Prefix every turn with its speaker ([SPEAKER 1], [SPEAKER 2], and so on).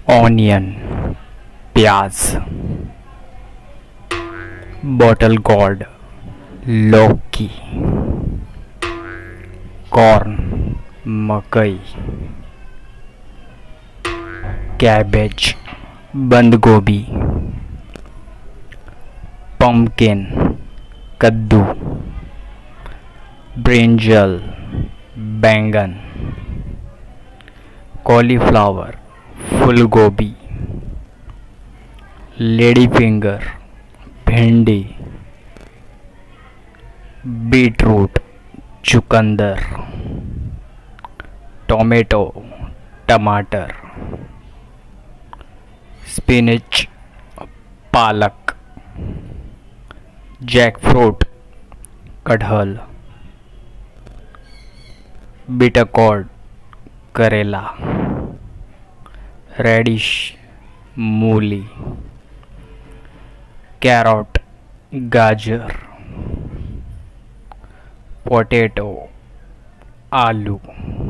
[SPEAKER 1] Onion प्याज, bottle gourd लौकी, corn मकई, कैबेज बंद गोभी, पम्पकिन कद्दू, ब्रिंजल बैंगन, कॉलीफ्लावर फूल गोभी, लेडी फिंगर भिंडी, बीटरूट चुकंदर, टोमेटो टमाटर, स्पिनच पालक, जैकफ्रूट कटहल, बीटरकॉर्ड करेला, रेडिश मूली, कैरोट गाजर, पोटैटो आलू।